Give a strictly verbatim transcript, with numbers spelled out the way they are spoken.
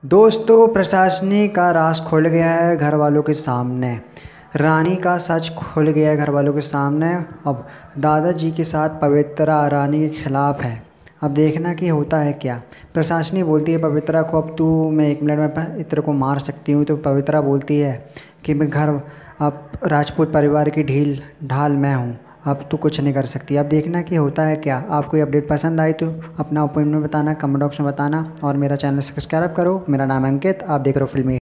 दोस्तों, प्रशासनिक का राज खुल गया है घर वालों के सामने। रानी का सच खुल गया है घर वालों के सामने। अब दादाजी के साथ पवित्रा रानी के खिलाफ है। अब देखना कि होता है क्या। प्रशासनी बोलती है पवित्रा को, अब तू मैं एक मिनट में तेरे को मार सकती हूँ। तो पवित्रा बोलती है कि मैं घर अब राजपूत परिवार की ढील ढाल मैं हूँ, अब तू कुछ नहीं कर सकती। अब देखना कि होता है क्या। आपको ये अपडेट पसंद आई तो अपना ओपिनियन बताना, कमेंट बॉक्स में बताना और मेरा चैनल सब्सक्राइब करो। मेरा नाम है अंकित, आप देख रहे हो फिल्मी।